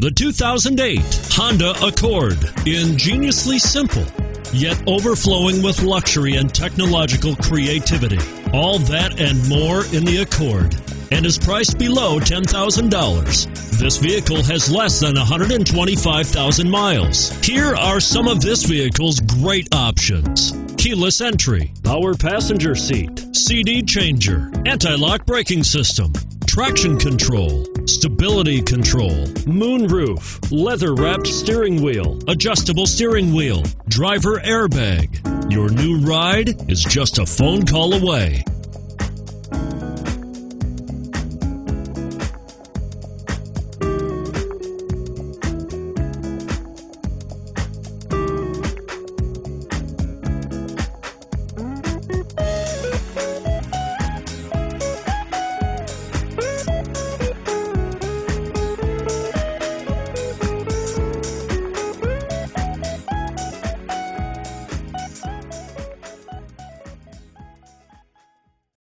The 2008 Honda Accord. Ingeniously simple, yet overflowing with luxury and technological creativity. All that and more in the Accord, and is priced below $10,000. This vehicle has less than 125,000 miles. Here are some of this vehicle's great options: keyless entry, power passenger seat, CD changer, anti-lock braking system, traction control, stability control, moonroof, leather-wrapped steering wheel, adjustable steering wheel, driver airbag. Your new ride is just a phone call away.